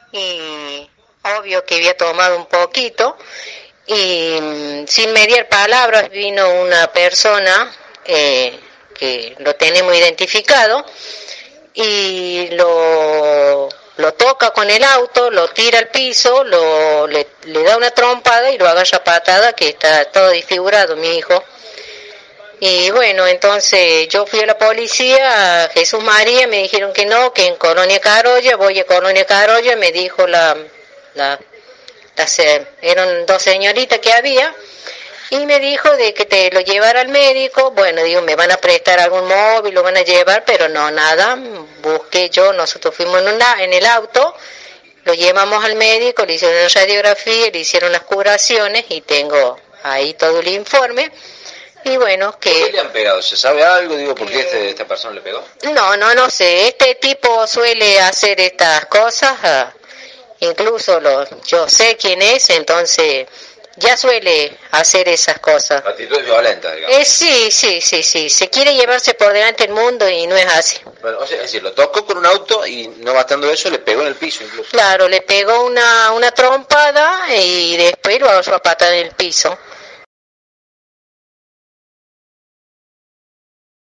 y obvio que había tomado un poquito y sin mediar palabras vino una persona que lo tenemos identificado y lo toca con el auto, lo tira al piso, le da una trompada y lo agarra a patada, que está todo desfigurado mi hijo. Y bueno, entonces yo fui a la policía, a Jesús María, me dijeron que no, que en Colonia Carolla, voy a Colonia Carolla, me dijo eran dos señoritas que había, y me dijo de que te lo llevara al médico. Bueno, digo, me van a prestar algún móvil, lo van a llevar, pero no, nada, busqué yo, nosotros fuimos en el auto, lo llevamos al médico, le hicieron una radiografía, le hicieron las curaciones y tengo ahí todo el informe. Y bueno, que... ¿Por qué le han pegado? ¿Se sabe algo? Digo, ¿por qué esta persona le pegó? No sé. Este tipo suele hacer estas cosas. Incluso yo sé quién es, entonces ya suele hacer esas cosas. Actitudes violentas, digamos. Sí. Se quiere llevarse por delante el mundo y no es así. Bueno, o sea, es decir, lo tocó con un auto y no bastando eso, le pegó en el piso incluso. Claro, le pegó una trompada y después lo agarró a patada en el piso.